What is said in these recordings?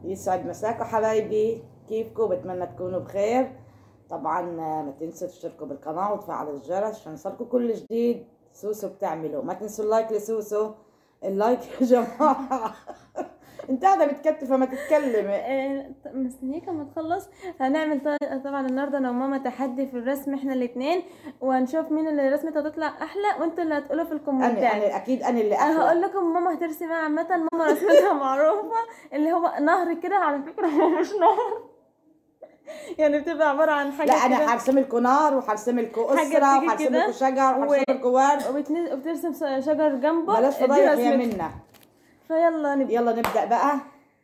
يسعد مساكم حبايبي، كيفكم؟ بتمنى تكونوا بخير. طبعا ما تنسوا تشتركوا بالقناة وتفعلوا الجرس عشان يوصلكم كل جديد سوسو بتعمله. ما تنسوا اللايك لسوسو، اللايك يا جماعة. انت قاعدة متكتفة ما تتكلمي. مستنياك اما تخلص. هنعمل طبعا النهارده انا وماما تحدي في الرسم احنا الاثنين، وهنشوف مين اللي رسمته هتطلع احلى، وانتوا اللي هتقولوا في الكومنتات. انا اكيد انا اللي احلى. هقول لكم ماما هترسم ايه. عامه ماما رسمتها معروفه، اللي هو نهر كده. على فكره هو مش نهر، يعني بتبقى عباره عن حاجه لا انا كده، هرسم لكم نار وهرسم لكم حاجه اسره بتيجي وهرسم كده لكم شجر وهرسم لكم ورد. وبترسم شجر جنبه. بلاش دي فضايح يا رسمتها. منا. فيلا نبدا. يلا نبدا بقى.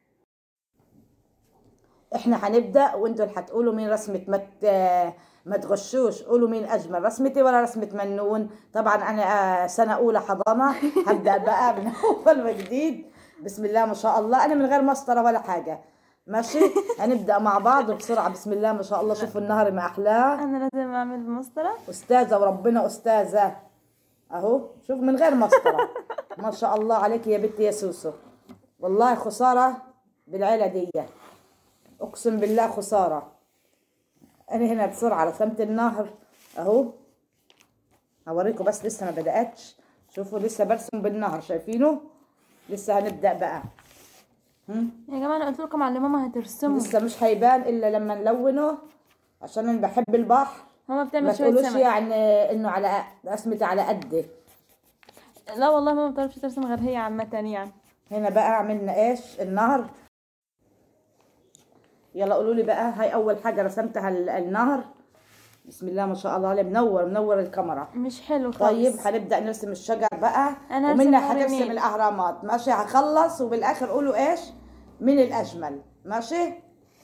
احنا هنبدا وانتوا اللي هتقولوا مين رسمه. ما تغشوش، قولوا مين اجمل، رسمتي ولا رسمه منون. طبعا انا سنه اولى حضانه، هبدا بقى من اول وجديد. بسم الله ما شاء الله، انا من غير مسطره ولا حاجه. ماشي، هنبدا مع بعض بسرعه. بسم الله ما شاء الله، شوفوا النهر ما احلاه. انا لازم اعمل مسطره. استاذه وربنا استاذه. اهو شوف من غير مسطره. ما شاء الله عليك يا بنتي يا سوسو. والله خساره بالعيله دي، اقسم بالله خساره. انا هنا بسرعه رسمت النهر اهو. هوريكم بس لسه ما بداتش. شوفوا لسه برسم بالنهر، شايفينه؟ لسه هنبدا بقى. يا جماعه انا قلت لكم على ماما هترسمه. لسه مش هيبان الا لما نلونه، عشان انا بحب البحر. ماما ما بتعمل شويه تقولوش سمك. يعني انه على رسمتي على قدي. لا والله ماما ما بتعرفش ترسم غير هي عامه يعني. هنا بقى عملنا ايش؟ النهر. يلا قولوا لي بقى. هاي اول حاجه رسمتها النهر. بسم الله ما شاء الله عليه، منور منور الكاميرا. مش حلو خالص. طيب هنبدأ نرسم الشجر بقى، أنا ومنها هرسم نهر هترسم النيل. الأهرامات. ماشي، هخلص وبالآخر قولوا إيش مين الأجمل. ماشي،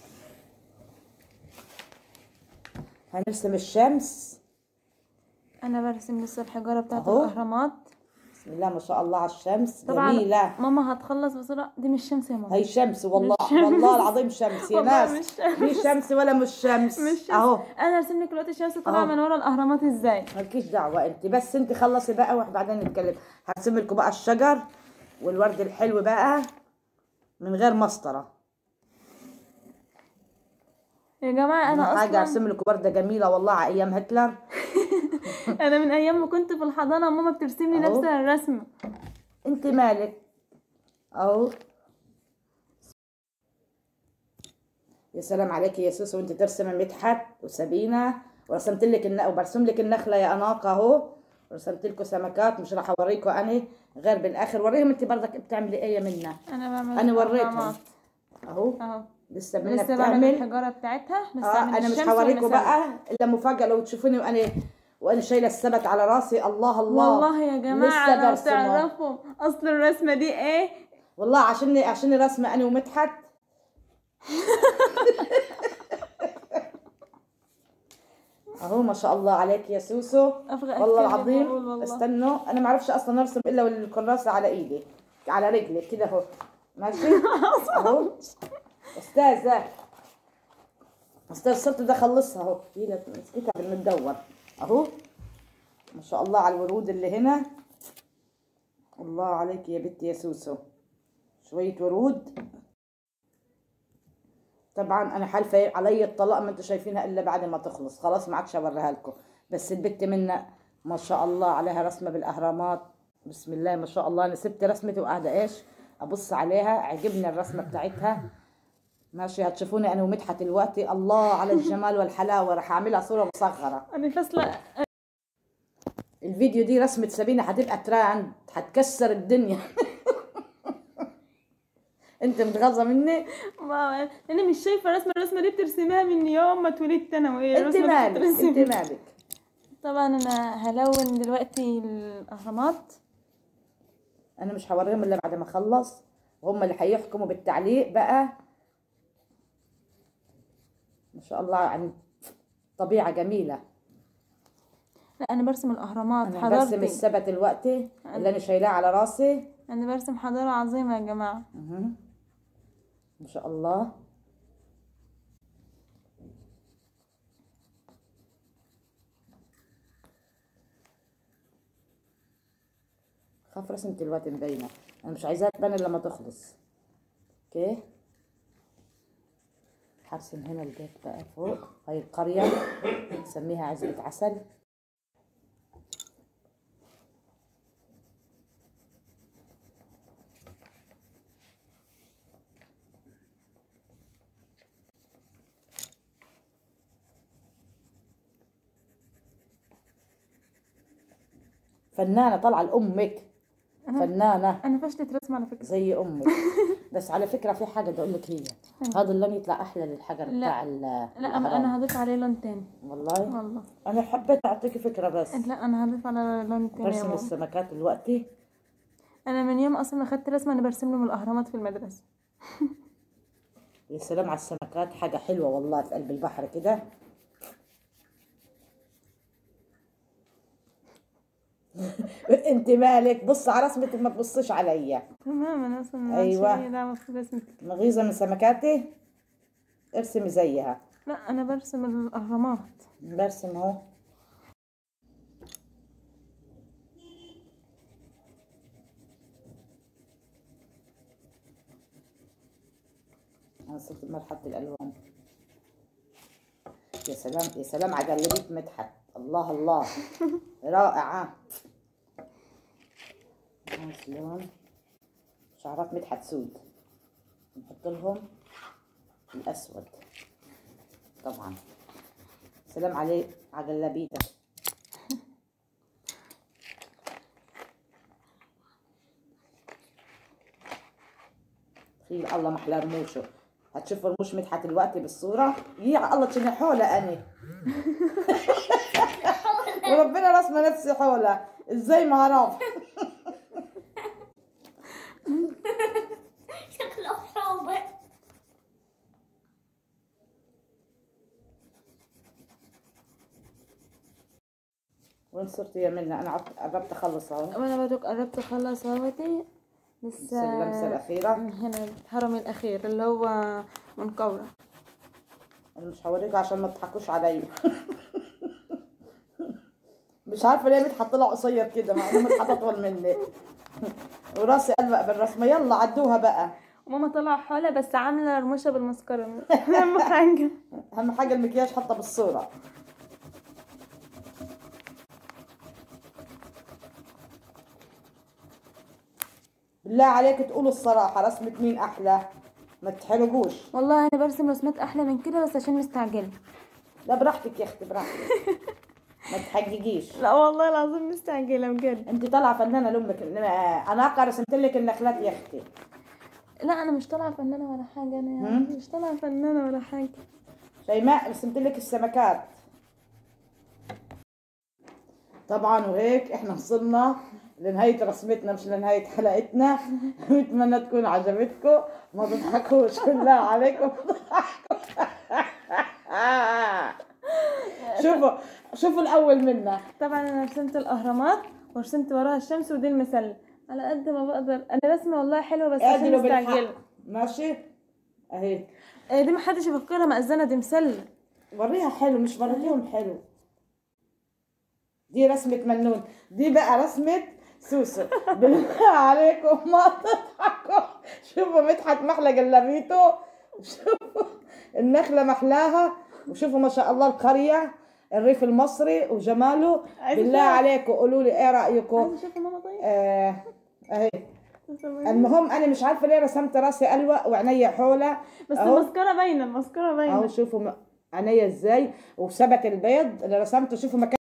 هنرسم الشمس. انا برسم لسه الحجاره بتاعت أهو. الاهرامات. بسم الله ما شاء الله على الشمس، طبعا جميلة. ماما هتخلص بسرعه. دي مش شمس يا ماما. هي شمس والله، مش شمس. والله العظيم شمس يا والله ناس. مش شمس. مش شمس ولا مش شمس. مش شمس. أهو. انا هرسم لك دلوقتي الشمس طالعه أهو. من ورا الاهرامات ازاي. مالكيش دعوة انت، بس انت خلصي بقى وبعدين نتكلم. هرسم لكم بقى الشجر والورد الحلو بقى من غير مسطرة. يا جماعه انا حاجة اصلا ارسم لكم وردة جميلة والله على ايام هتلر. انا من ايام ما كنت في الحضانه ماما بترسم لي أهو. نفس الرسمه. انت مالك؟ اهو. يا سلام عليك يا سوسو، وانت ترسم مدحت وسبينة، ورسمت لك وبرسم لك النخلة يا اناقة اهو. ورسمت لكم سمكات، مش راح اوريكم انا غير بالاخر. وريهم انت برضك بتعملي ايه منا. انا بعمل انا وريتهم أهرامات. اهو. اهو لسه منا لسه بعمل بتعمل. الحجاره بتاعتها. لسه اعمل انا مش الشمس هوريكم والنساء. بقى الا مفاجأة لو تشوفوني وانا شايلة السبت على راسي. الله الله. والله يا جماعة لسه لو برسمه تعرفوا اصل الرسمة دي ايه. والله، عشان رسمة انا ومدحت. اهو ما شاء الله عليك يا سوسو. والله العظيم. والله. استنوا، انا ما اعرفش اصلا ارسم الا والكراسه على ايدي على رجلي كده اهو. ماشي. اهو. استاذه صرت ده خلصها اهو. هي مسكتها بالمدور اهو. ما شاء الله على الورود اللي هنا. الله عليك يا بنتي يا سوسو، شويه ورود. طبعا انا حالفه علي الطلاق، ما انتوا شايفينها الا بعد ما تخلص خلاص، ما عادش اوريها لكم. بس البت منا ما شاء الله عليها رسمه بالاهرامات. بسم الله ما شاء الله. انا سبت رسمتي وقاعده ايش ابص عليها، عجبني الرسمه بتاعتها. ماشي، هتشوفوني انا ومدحت دلوقتي. الله على الجمال والحلاوه. راح اعملها صوره مصغره. انا فاصلة. الفيديو دي رسمه سبينه هتبقى تراند، هتكسر الدنيا. انت متغاظه مني؟ انا مش شايفة الرسمة دي بترسميها من يوم ما اتولدت انا وهي انت مالك؟ انت مالك؟ طبعا انا هلون دلوقتي الاهرامات. انا مش هوريهم الا بعد ما اخلص، وهم اللي هيحكموا بالتعليق بقى. ما شاء الله، يعني طبيعه جميله. لا انا برسم الاهرامات انا حضرتي. برسم السبت دلوقتي اللي انا شايلاه على راسي. انا برسم حضارة عظيمة يا جماعة. ما شاء الله. خاف رسمتي دلوقتي مبينه، انا مش عايزاها تبان الا لما تخلص. اوكي. هرسم هنا البيت بقى فوق. هاي القرية نسميها عزبة عسل. فنانة طالعة لأمك، فنانة. انا فشلت رسم على فكره. زي أمك. بس على فكرة في حاجة بدي أقول لك، هي هذا اللون يطلع أحلى للحجر بتاع لا انا هضيف عليه لون تاني. والله أنا حبيت أعطيك فكرة بس. لا انا هضيف على لون تاني يا برسم ماما. السمكات دلوقتي. انا من يوم اصلا ما خدت رسمه انا برسم لهم الاهرامات في المدرسه. يا سلام على السمكات، حاجة حلوة والله في قلب البحر كده. انت مالك؟ بص على رسمتك ما تبصيش عليا. تمام انا اصلا ما أيوة. عنديش اي دعوه في رسمتي. مغيظة من سمكاتي، ارسمي زيها. لا انا برسم الاهرامات. برسم اهو. وصلت مرحلة الألوان. يا سلام يا سلام على جلابية مدحت، الله الله. رائعة. لون شعرات مدحت سود، نحط لهم الأسود طبعا. سلام عليه على جلابيته. تخيل الله محلى رموشه. هتشوف رموش مدحت دلوقتي بالصورة. يا الله تشني حولة أنا. وربنا رسمة نفسي حولة ازاي ما اعرف. شكله حوبة. وين صرتي يا منى؟ انا قربت اخلص اهو. وانا برضك قربت اخلص اهوتي لسه. اللمسة الأخيرة هنا الهرم الاخير اللي هو منقورة. انا مش هوريكم عشان ما تضحكوش عليا. مش عارفه ليه مدحت طلع قصير كده مع انه مدحت اطول مني. وراسي قلبق بالرسمه. يلا عدوها بقى. وماما طلع حولة بس عاملة رموشة بالمسكرة. اهم حاجة. اهم حاجه المكياج حطها بالصوره. بالله عليك تقولوا الصراحه، رسمه مين احلى؟ ما تحرجوش. والله انا برسم رسمات احلى من كده بس عشان مستعجلة. لا براحتك يا اختي براحتك. ما تحججيش. لا والله العظيم مستعجلة بجد. انت طالعه فنانه لامك. انا رسمت لك النخلات يا اختي. لا انا مش طالعة فنانة ولا حاجة. انا يعني مش طالعة فنانة ولا حاجة. شيماء رسمت لك السمكات طبعا. وهيك احنا وصلنا لنهاية رسمتنا مش لنهاية حلقتنا. بتمنى تكون عجبتكم. ما تضحكوش بالله عليكم. شوفوا الأول منا. طبعا انا رسمت الاهرامات ورسمت وراها الشمس ودي المثلث على قد ما بقدر. انا رسمة والله حلوة بس عشان اعدلوا مستعجلة. بالحق. ماشي اهي. دي محدش يفكرها مأذنة، دي مسلة. وريها حلو، مش وريتيهم حلو. دي رسمة منون، دي بقى رسمة سوسو. بالله عليكم ما تضحكوا. شوفوا مدحت محلى جلابيته، شوفوا النخلة محلاها، وشوفوا ما شاء الله القرية الريف المصري وجماله. بالله عليكم قولوا لي ايه رأيكم؟ عايزة اشوف ماما طيب. اهي. المهم انا مش عارفة ليه رسمت راسي ألوأ وعينيا حولة. بس المسكرة باينة، المسكرة باينة اهو. شوفوا عينيا ازاي وثبت البيض اللي رسمته. شوفوا مكان.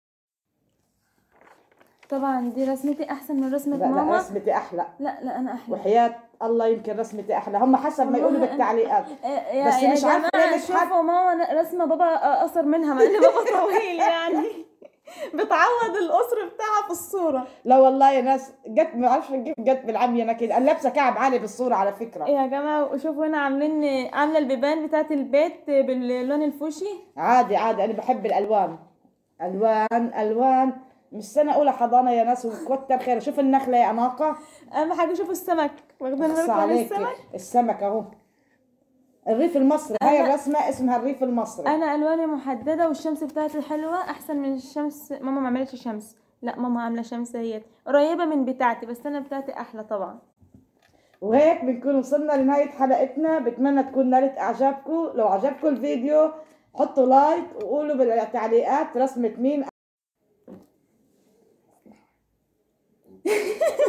طبعا دي رسمتي احسن من رسمة لا ماما. لا رسمتي احلى. لا انا احلى. وحياة الله يمكن رسمتي احلى، هم حسب ما يقولوا بالتعليقات. بس يا مش عارفه ليه مش شوفوا ماما رسمة بابا اقصر منها مع ان بابا طويل يعني. بتعوض القصر بتاعها في الصورة. لا والله يا ناس جت ما اعرفش كيف جت بالعمية انا كده. انا لابسه كعب عالي بالصوره على فكره. يا جماعة وشوفوا هنا عاملة البيبان بتاعت البيت باللون الفوشي. عادي انا بحب الالوان. الوان. مش سنه اولى حضانه يا ناس وكتب خير. شوف النخله يا اناقه. اهم حاجة شوفوا السمك. واخدين بص بالكم من عليك السمك. السمك اهو. الريف المصري. هاي الرسمه اسمها الريف المصري. انا الواني محدده والشمس بتاعتي حلوه احسن من الشمس. ماما ما عملتش شمس. لا ماما عامله شمس هي قريبه من بتاعتي بس انا بتاعتي احلى طبعا. وهيك بنكون وصلنا لنهاية حلقتنا. بتمنى تكون نالت اعجابكم. لو عجبكم الفيديو حطوا لايك وقولوا بالتعليقات رسمة مين.